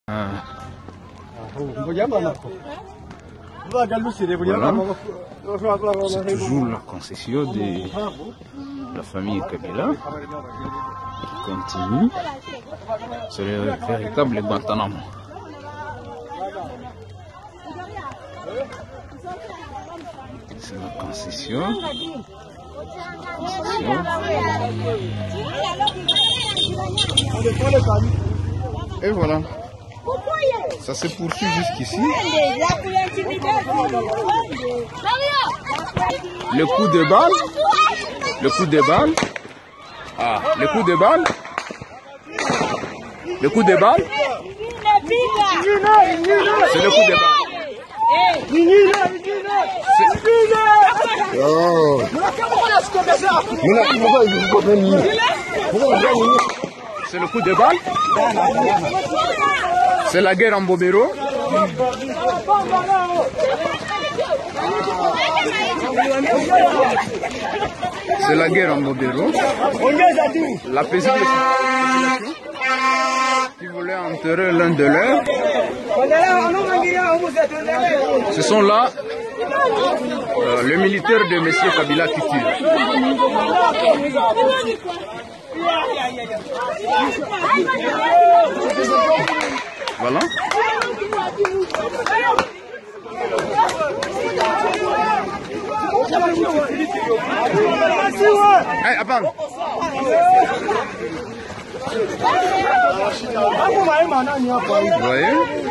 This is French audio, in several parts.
Voilà. C'est toujours la concession de la famille Kabila qui continue. C'est le véritable Guantanamo. C'est la concession. Et voilà. Ça se poursuit jusqu'ici. Le coup de balle. Le coup de balle. Ah, le coup de balle. Le coup de balle. C'est le coup de balle. C'est le coup de balle. C'est la guerre en Bobero. C'est la guerre en Bobero. La paisible population qui voulait enterrer l'un de leurs. Ce sont là les militaires de M. Kabila qui tuent. Voilà. Hey, attends. Vous voyez?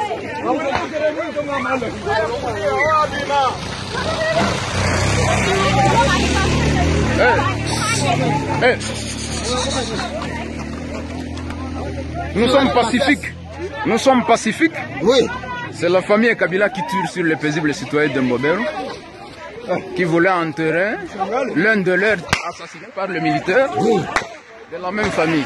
Hey. Nous sommes pacifiques. Nous sommes pacifiques. Oui. C'est la famille Kabila qui tire sur les paisibles citoyens de Mbobero, qui voulait enterrer l'un de leurs assassinés par le militaire de la même famille.